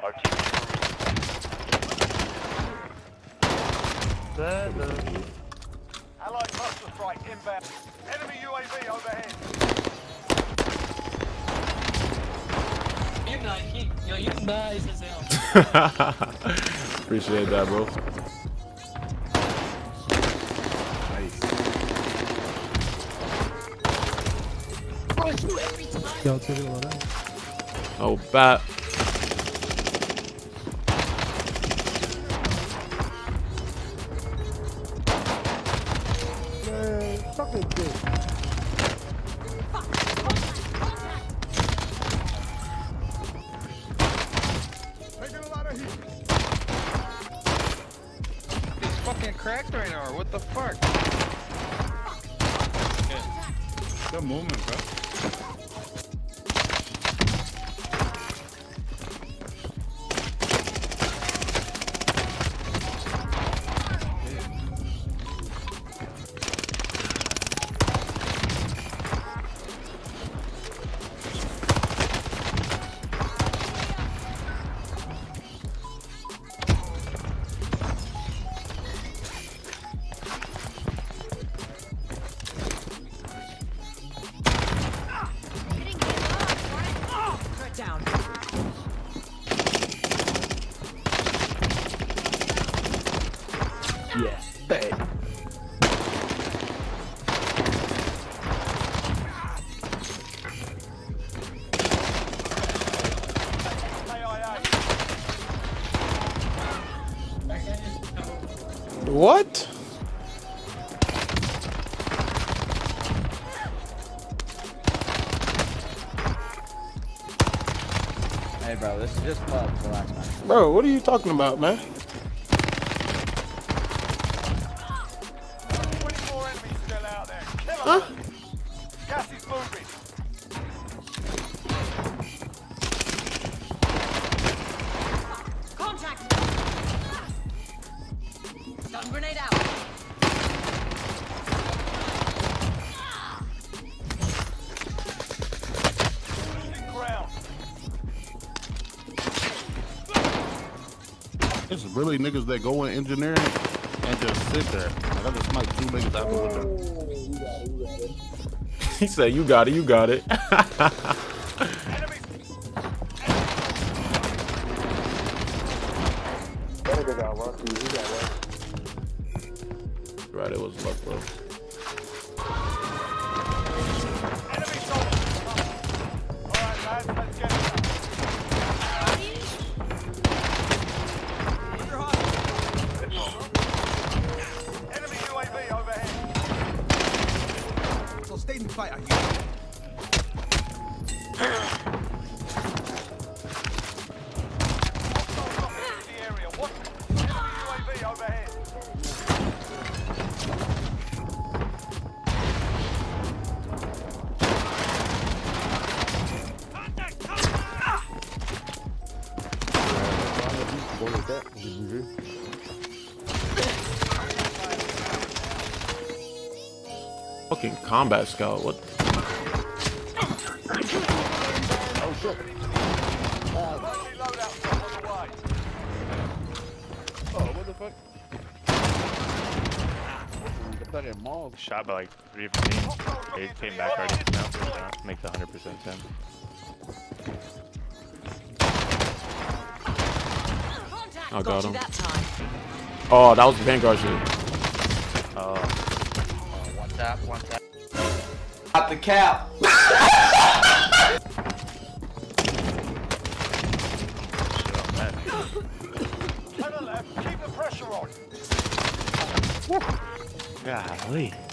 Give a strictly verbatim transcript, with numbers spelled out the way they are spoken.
R T. Allied cluster strike inbound. Enemy U A V overhead. You nice, yo, you nice as hell. Appreciate that, bro. Yo, take it low. Oh, bat. Man, fucking good. Taking a lot of heat. It's fucking cracked right now, or what the fuck? Good movement, bro. Down. Yeah, bad. What? Hey, bro, this is just club. Relax, man. Bro, what are you talking about, man? twenty-four enemies still out there. Kill 'em. Huh? Gas is moving. Contact. Stun grenade out. Losing ground. It's really niggas that go in engineering and just sit there. Like I just sniped two niggas out the window. He said, you got it, you got it. Enemies. Right, it was luck, bro. Enemy soldiers. All right, lads, let's get it. Enemy U A V overhead. So stay in the fight, are you? Hostiles dropping into the area. Watch it. Enemy U A V overhead. Contact! Contact! Fucking combat scout, what? Oh shit. Friendly loadout drop on the way. Oh, what the fuck? That in malls. Shot by like three fifteen. They came back already. Now uh, make the one hundred percent ten. Contact. I got Got you him. that time. Oh, that was Vanguard shit. Oh. One tap, one tap. At the cap. To the left, keep the pressure on. Golly.